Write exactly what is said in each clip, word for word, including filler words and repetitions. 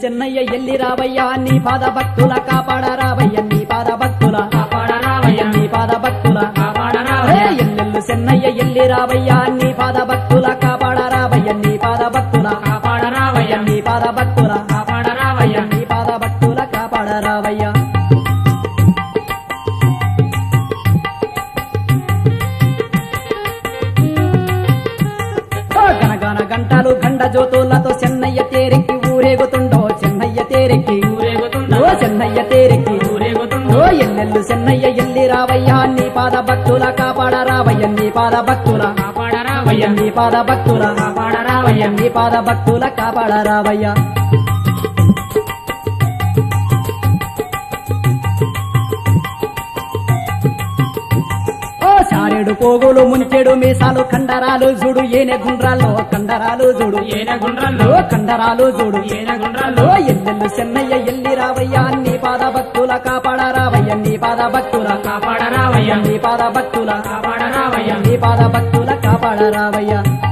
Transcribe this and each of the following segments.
చెన్నయ్య ఎల్లి రావయ్యా నీ పాద భక్తుల కాపాడ రావయ్య నీ పాద భక్తుల కాపాడ రావయ్య నీ పాద భక్తుల కాపాడ రావయ్య ఎల్లెల్లు చెన్నయ్య ఎల్లి రావయ్యా నీ పాద భక్తుల కాపాడ రావయ్య నీ పాద భక్తుల కాపాడ రావయ్య నీ పాద భక్తుల కాపాడ రావయ్య నీ పాద భక్తుల కాపాడ రావయ్య గనగన గంటలు గండ జ్యోతులతో చెన్నయ్య తేరెక్కి ఊరేగుతుండో చెన్నయ్య తేరెక్కి ఊరేగుతుండో ఓ చెన్నయ్య తేరెక్కి ఊరేగుతుండో ఓ ఎల్లెల్లు చెన్నయ్య ఎల్లి రావయ్యా నీ పాద భక్తుల కాపాడ రావయ్య నీ పాద భక్తుల కాపాడ రావయ్య నీ పాద భక్తుల కాపాడ రావయ్య నీ పాద భక్తుల కాపాడ రావయ్య చారెడు పోగులు మునిచెడు మీసాలు కండరాలు చూడు ఏనే గుండ్రాల్లో కండరాలు చూడు ఏన గుండ్రాల్లో ఓ కండరాలు చూడు ఏన గుండ్రాల్లో ఓ ఎల్లెల్లు చెన్నయ్య ఎల్లి రావయ్యా నీ పాద భక్తుల కాపాడ రావయ్య నీ పాద భక్తుల కాపాడ రావయ్య నీ పాద భక్తుల కాపాడ రావయ్య నీ పాద భక్తుల కాపాడ రావయ్య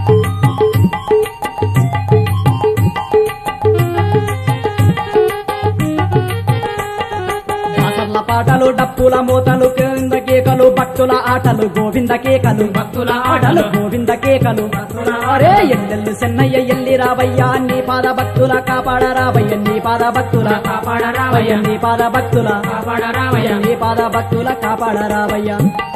దాసర్ల పాటలు డప్పుల మూతలు కింద కేకలు భక్తుల ఆటలు గోవింద కేకలు భక్తుల ఆటలు ఆటలు గోవింద కేకలు అరే ఎల్లెల్లు చెన్నయ్య ఎల్లి రావయ్యా నీ పాద భక్తుల కాపాడ రావయ్య నీ పాద భక్తుల కాపాడ రావయ్య నీ పాద భక్తుల కాపాడ రావయ్య నీ పాద భక్తుల కాపాడ రావయ్య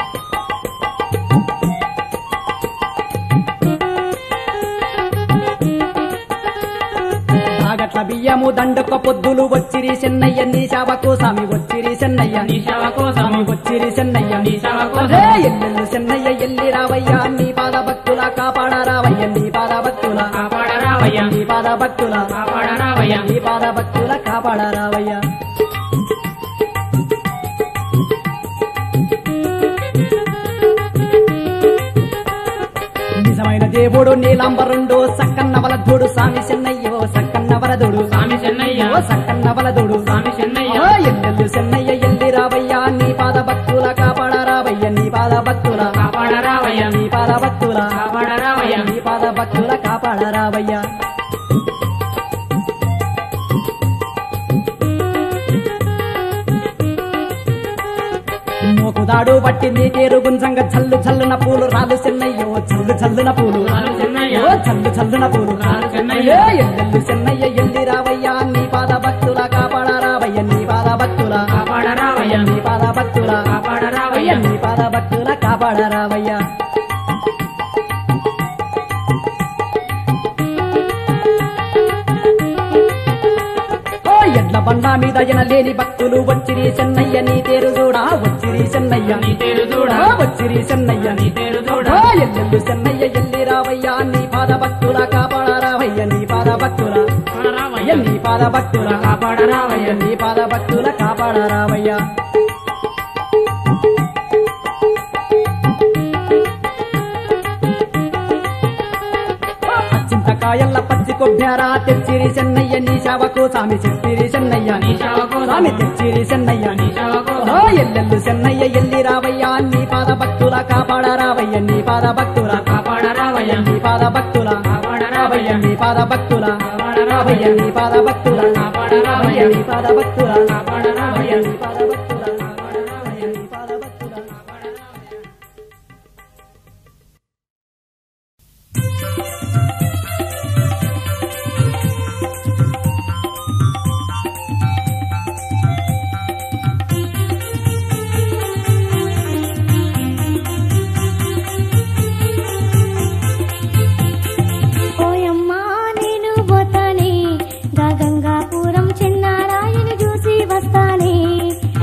తాగట్ల బియ్యము దండొక్క పొద్దులు వచ్చిరి చెన్నయ్య నీ శావకు స్వామి వచ్చిరి చెన్నయ్య నీ సేవ కోసం వచ్చిరి చెన్నయ్య నీ సేవ అరే కోసం ఎల్లెల్లు చెన్నయ్య ఎల్లి రావయ్యా నీ పాద భక్తుల కాపాడ రావయ్య నీ పాద భక్తుల కాపాడ రావయ్య నీ పాద భక్తుల కాపాడ రావయ్య నీ పాద భక్తుల కాపాడ రావయ్య నిజమైన దేవుడు నీలాంబరుండు సక్కన్న వలదుడు స్వామి చెన్నయ్యో సక్కన్న వలదుడు స్వామి చెన్నయ్య ఓ సక్కన్న వలదుడు స్వామి చెన్నయ్య ఓ ఎల్లెల్లు చెన్నయ్య ఎల్లి రావయ్యా నీ పాద భక్తుల కాపాడ రావయ్య నీ పాద భక్తుల కాపాడ రావయ్య నీ పాద భక్తుల కాపాడ రావయ్య నీ పాద భక్తుల కాపాడ రావయ్య మోకుదాడు బట్టి నీకేరు గుంజంగ చల్లు చల్లున పూలు రాలు చెన్నయ్యో చల్లు చల్లున పూలు రాలు చెన్నయ్య ఓ చల్లు చల్లున పూలు రాలు చెన్నయ్య ఏ ఎల్లెల్లు చెన్నయ్య ఎల్లి రావయ్యా నీ పాద భక్తుల కాపాడ రావయ్య నీ పాద భక్తుల కాపాడ రావయ్య నీ పాద భక్తుల కాపాడ రావయ్య నీ పాద భక్తుల కాపాడ రావయ్య ఓ ఎడ్ల బండ మీద ఎనలేని భక్తులు వచ్చిరి చెన్నయ్య నీ తేరు చూడా వచ్చిరి చెన్నయ్య నీ తేరు చూడ ఓ వచ్చిరి చెన్నయ్య నీ తేరు చూడ ఓ ఎల్లెల్లు చెన్నయ్య ఎల్లి రావయ్యా నీ పాద భక్తుల కాపాడ రావయ్య నీ పాద భక్తుల కాపాడ రావయ్య నీ పాద భక్తుల కాపాడ రావయ్య నీ పాద భక్తుల కాపాడ రావయ్య చింతకాయల్ల పచ్చి కొబ్బెర తెచ్చిరి చెన్నయ్య నీ శావకు స్వామి చెప్పిరి చెన్నయ్య నీ సేవ కోసం స్వామి తెచ్చిరి చెన్నయ్య నీ సేవ కోసం ఓ ఎల్లెల్లు చెన్నయ్య ఎల్లి రావయ్యా నీ పాద భక్తుల కాపాడ రావయ్య నీ పాద భక్తుల కాపాడ రావయ్య నీ పాద భక్తుల కాపాడ రావయ్య నీ పాద భక్తుల కాపాడ రావయ్య నీ పాద భక్తుల కాపాడ రావయ్య నీ పాద భక్తుల కాపాడ రావయ్య నీ పాద భక్తుల కాపాడ రావయ్య నీ పాద భక్తుల కాపాడ రావయ్య ఓయమ్మా నేను పోతానే గా గంగాపురం చిన్నారాయని చూసి వస్తానే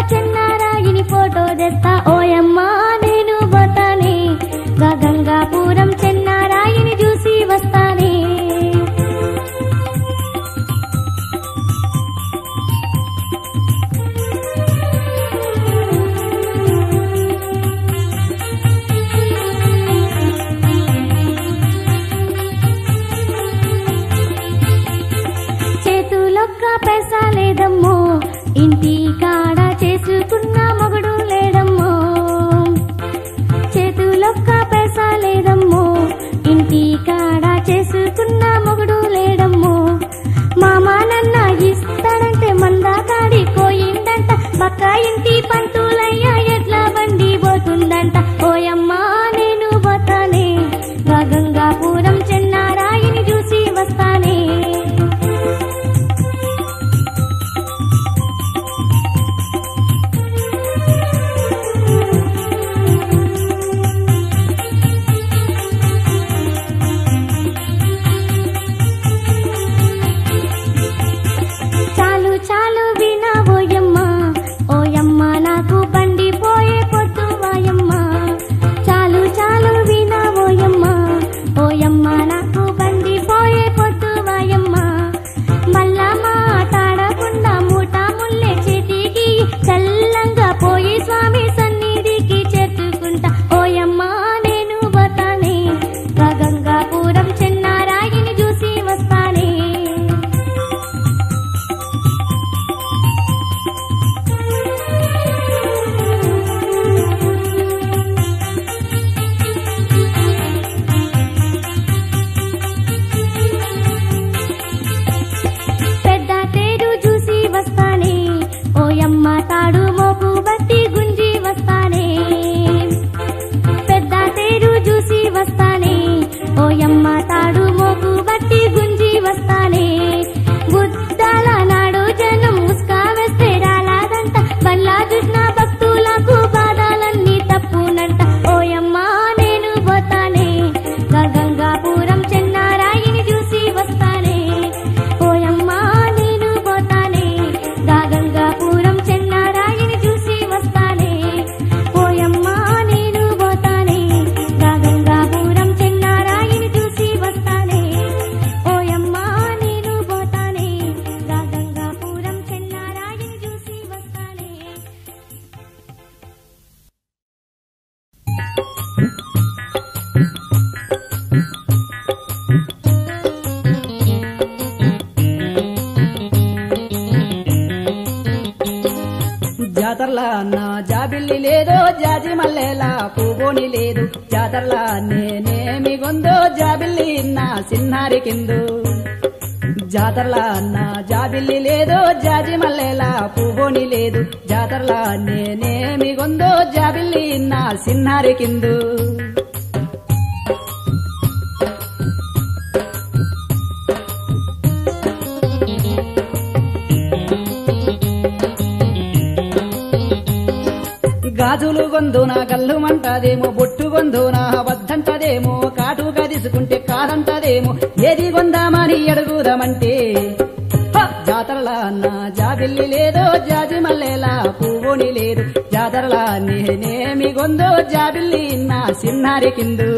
చెన్నారాయిని ఫోటో తెస్తా ఓయమ్మా నేను పోతానే గా గంగాపురం చెన్నారాయిని చూసి వస్తానే చేతులొక్క పైసా లేదమ్మో ఇంటి కాడ చేసుకున్న మొగుడు లేడమ్మో చేతులొక్క పైసా లేదమ్మో ఇంటి కాడ చేసుకున్న మొగుడు లేడమ్మో మామ నన్న ఇస్తాడంటే మందా కాడి పోయిందంట పక్క ఇంటి పంతులయ్య ఎట్లా బండి పోతుందంట ఓయమ్మా నేను పోతానే గా గంగాపురం చెన్నారాయిని చూసి వస్తానే చాలు చాలు వినా ఓయమ్మ ఓయమ్మ నాకు బండి పోయే పొద్దు వాయమ్మ చాలు చాలు వినా ఓయమ్మ ఓయమ్మ నాకు బండి పోయే పొద్దు వాయమ్మ మళ్ళా మాట్లాడకుండా మూట ముల్లే చేతికి చల్లంగా పోయి స్వామి సన్నిధికి చేర్చుకుంటా ఓయమ్మ నేను పోతానే గా గంగాపురం చెన్నారాయిని చూసి వస్తానే పెద్ద తేరు చూసి వస్తానే ఓయమ్మ తాడు మోపు బట్టి గుంజి వస్తానే పెద్ద తేరు చూసి వస్తానే ఓయమ్మ తాడు మోపు బట్టి గుంజి వస్తానే బుద్ధాల నాడు జనం ముస్కా వేస్తే రాలాదంట బల్లా చూసిన భక్తులకు బాధలన్నీ తప్పునంట ఓయమ్మ నేను పోతానే గా గంగాపురం చెన్నారాయిని చూసి వస్తానే ఓయమ్మ నేను పోతానే గా గంగాపురం చెన్నారాయిని చూసి వస్తానే ఓయమ్మ నేను పోతానే గా గంగాపురం చెన్నారాయిని చూసి వస్తానే ఓయమ్మ నేను పోతానే గా గంగాపురం చెన్నారాయిని చూసి వస్తానే జాతరలా నా జాబిల్లి లేదో జాజి మల్లెలా పువ్వుని లేదు జాతరలా నేనేమి గొందో జాబిల్లి నా సిన్నారి కిందు జాతరలా నా జాబిల్లి లేదో జాజి మల్లెలా పువ్వుని లేదు జాతరలా నేనేమి గొందో జాబిల్లి నా సిన్నారి కిందు గాజులు గొందున గల్లుమంటదేమో బొట్టు గొందున వద్దంటదేమో కాటుగా తీసుకుంటే కాదంటదేమో ఏది గొందామని అడుగుదామంటే హ! జాతరలా నా జాబిల్లి లేదో జాజి మల్లెలా పువ్వుని లేదు జాతరలా నేనేమి గొందో జాబిల్లి నా సిన్నారి కిందు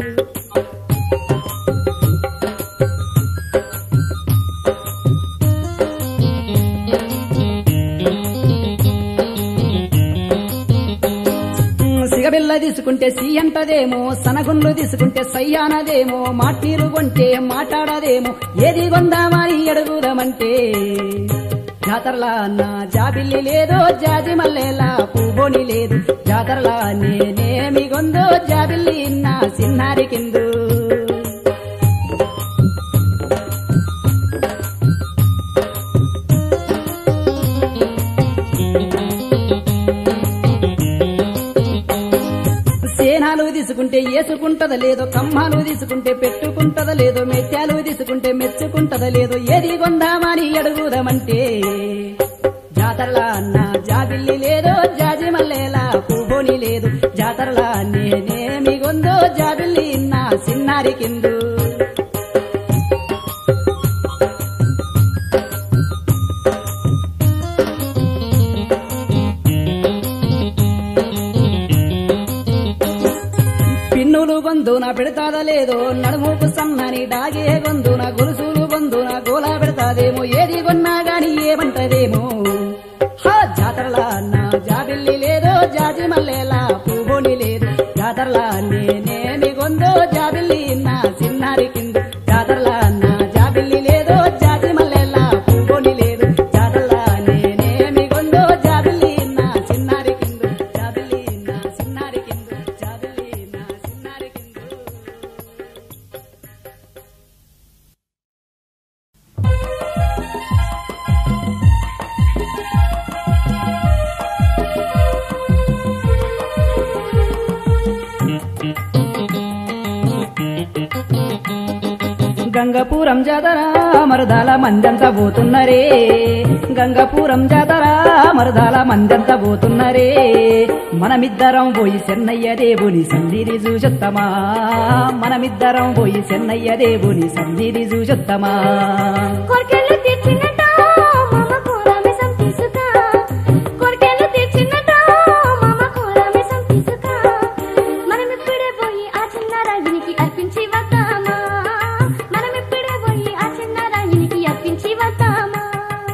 సిగబిల్ల తీసుకుంటే సి అంటదేమో సనగుండ్లు తీసుకుంటే సయ్యానదేమో మాటీలు కొంటే మాట్లాడదేమో ఏది కొందామని అడుగుదామంటే జాతరలా నా జాబిల్లి లేదో జాజి మల్లెలా పువ్వుని లేదు జాతరలా నేనేమి గొందో జాబిల్లి నా సిన్నారి కిందు సేనాలు తీసుకుంటే ఏసుకుంటద లేదో కమ్మాలు తీసుకుంటే పెట్టుకుంటద లేదో మెత్యాలు తీసుకుంటే మెచ్చుకుంటద లేదో ఏది కొందామని అడుగుదామంటే జాతరలా నా జాబిల్లి లేదో జాజి మల్లెలా పువ్వుని లేదు జాతరలా నేనేమి గొందో జాబిల్లి నా సిన్నారి కిందు బంధున పెడతాదా లేదో నడుముకు సన్నని డాగే గొంతున గొలుసులు బంధున గోలా పెడతాదేమో ఏది కొన్నా గాని ఏమంటదేమో హా జాతరలా నా జాబిల్లి లేదో జాజి మల్లెలా పువ్వుని లేదు జాతరలా నేనేమి గొందో జాబిల్లి నా చిన్నారి కింద జాతరలా నా జాబిల్లి లేదో జాజి మల్లెలా పువ్వుని లేదు జాతరలా నేనేమి గొందో జాబిల్లి నా చిన్నారి కింద జాబిల్లి నా చిన్నారి కింద జాబిల్లి నా చిన్నారి కింద గంగపురం జాతర మరదాల మందంతా పోతున్నరే గంగపురం జాతర మరదాల మందంతా పోతున్నరే మనమిద్దరం పోయి చెన్నయ్య దేవుని సన్నిధి చూసొత్తమా మనమిద్దరం పోయి చెన్నయ్య దేవుని సన్నిధి చూసొత్తమా కోర్కెలు తీర్చినట మామ కోరామె సంతీసుక కోర్కెలు తీర్చినట మామ కోరామె సంతీసుక మనం ఇప్పుడే పోయి ఆ చిన్న రాగినికి అర్పించి వద్దామా మనం ఇప్పుడే పోయి ఆ చిన్న రాగినికి అర్పించి వద్దామా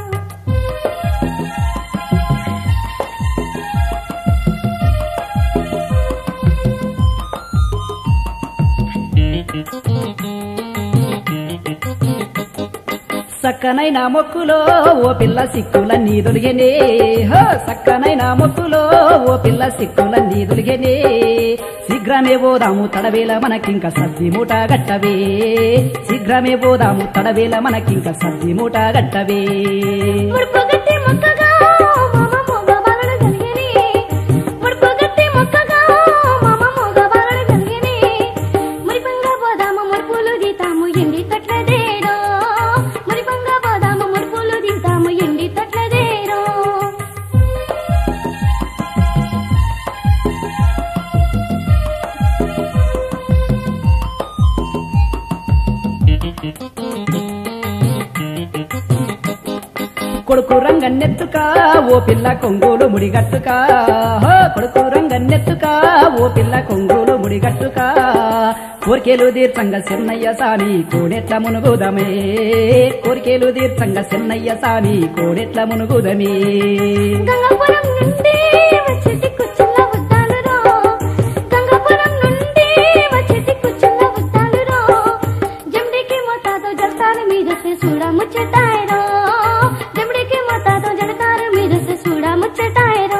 సక్కనైన మొక్కులో ఓ పిల్ల సిక్కులన్నీ దొరిగనే హో సక్కనైన మొక్కులో ఓ పిల్ల సిక్కులన్నీ దొరిగనే శీఘ్రమే పోదాము తడవేల మనకింక సద్ది మూట గట్టవే శీఘ్రమే పోదాము తడవేల మనకింక సద్ది మూట గట్టవే ముడుపుగట్టి మొక్కగా మామ మోగవాళ్ళను కలిగేనే ముడుపుగట్టి మొక్కగా మామ మోగవాళ్ళను కలిగేనే మురిపంగా పోదాము ముడుపులు దీతాము ఎండి తట్లదేరో మురిపంగా పోదాము ముడుపులు దీతాము ఎండి తట్లదేరో కొడుకు రంగన్నెత్తుక ఓ పిల్ల కొంగోలు ముడిగట్టుక హో కొడుకు రంగన్నెత్తుక ఓ పిల్ల కొంగోలు ముడిగట్టుక కోరికేలు తీర్థంగా చెన్నయ్య సామి కోడెట్ల మునుగుదమే కోరికేలు తీర్థంగా చెన్నయ్య సామి కోడెట్ల మునుగుదమే గంగాపురం నుండి వచ్చేటి కుచ్చుల వద్దాలురో గంగాపురం నుండి వచ్చేటి కుచ్చుల వద్దాలురో జండికి మోతాదో జడతారు మీద చూడ ముచ్చటాయరో జండికి మోతాదో జడతారు మీద చూడ ముచ్చటాయరో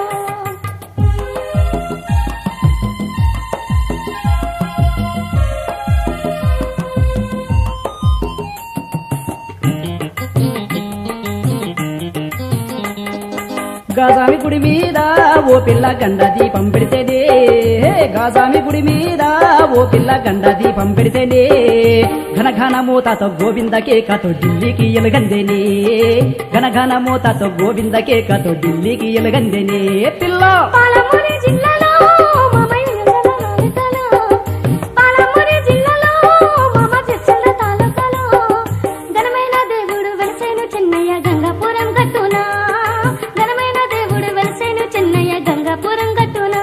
గాజామి గుడి మీద ఓ పిల్ల గండ దీపం పెడితేనే గాజామి గుడి మీద ఓ పిల్ల గండ దీపం పెడితేనే ఘన ఘన మూతతో గోవింద కేకతో ఢిల్లీకి ఎలుగందేనే ఘన ఘన మూతతో గోవింద కేకతో ఢిల్లీకి ఎలుగందేనే పిల్ల పాలమూరి జిల్లాలో మామయ్య తాలూకాలో పాలమూరి జిల్లాలో మామ చర్చల తాలూకాలో ఘనమైన దేవుడు వెలసేను చెన్నయ్య గంగాపురం గట్టునా ఘనమైన దేవుడు వెలసేను చెన్నయ్య గంగాపురం గట్టునా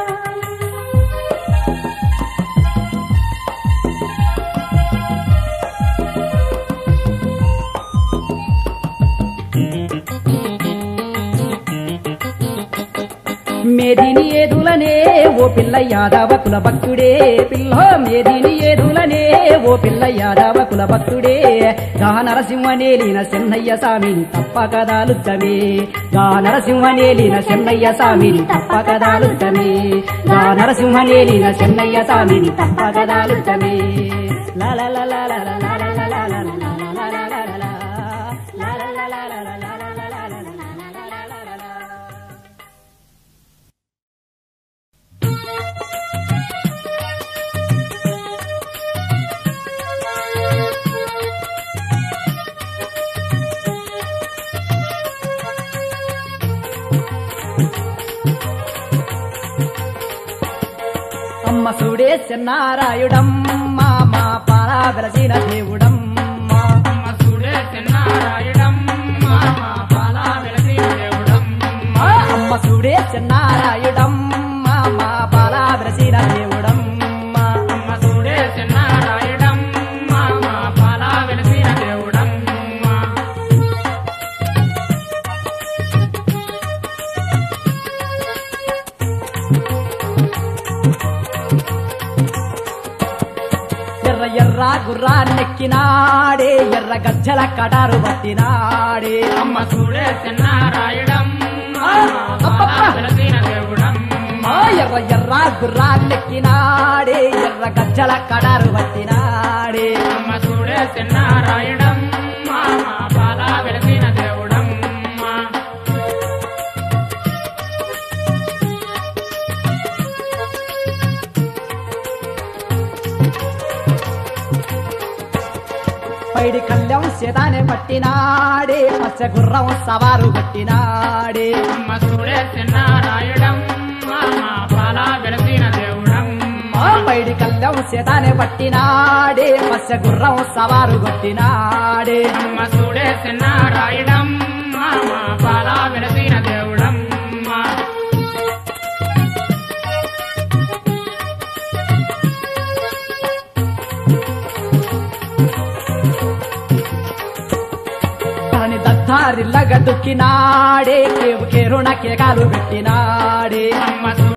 మేదిని ఏదులనే ఓ పిల్ల యాదవ కుల భక్తుడే పిల్ల మేదిని ఏదులనే ఓ పిల్ల యాదవ కుల భక్తుడే గా నరసింహనేలిన చెన్నయ్య స్వామిని తప్పక దాలుద్దమే గా నరసింహనేలిన చెన్నయ్య స్వామిని తప్పక దాలుద్దమే గా నరసింహనేలిన చెన్నయ్య స్వామిని తప్పక దాలుద్దమే లా లా లా లా లా లా లా లా లా లా లా లా లా లా లా లా. అమ్మ సుడే చెన్నారాయుడమ్మ మా పాలా వెలసిన దేవుడమ్మ అమ్మ సుడే చెన్నారాయుడమ్మ మా పాలా వెలసిన దేవుడమ్మ అమ్మ సుడే చెన్నారాయుడమ్మ మా పాలా వెలసిన దేవుడమ్మ అమ్మ సుడే గుర్రాన్నెక్కినాడే ఎర్ర గజ్జల కటారు పట్టినాడే అమ్మ చూడే చిన్నారాయుడమ్మ అబ్బబ్బా. వెలసిన దేవుడమ్మ ఆ ఎర్ర ఎర్ర గుర్రాన్నెక్కినాడే ఎర్ర గజ్జల కటారు పట్టినాడే అమ్మ చూడే చిన్నారాయుడమ్మ బాల వెలసిన దేవుడమ్మ పైడి కళ్యాణ్ సేదానే పట్టినాడే పచ్చ గుర్రం సవారు పట్టినాడే అమ్మ చూడే చిన్నారాయుడమ్మ బాల వెలసిన దేవుడమ్మ ఆ పైడి కళ్యాణ్ సేదానే పట్టినాడే పచ్చ గుర్రం సవారు కొట్టినాడే అమ్మ చూడే చిన్నారాయుడమ్మ బాల వెలసిన దేవుడమ్మ దాని దద్దారిల్లగ దుక్కినాడే కేవు కేరుణ కేకాలు పెట్టినాడే అమ్మ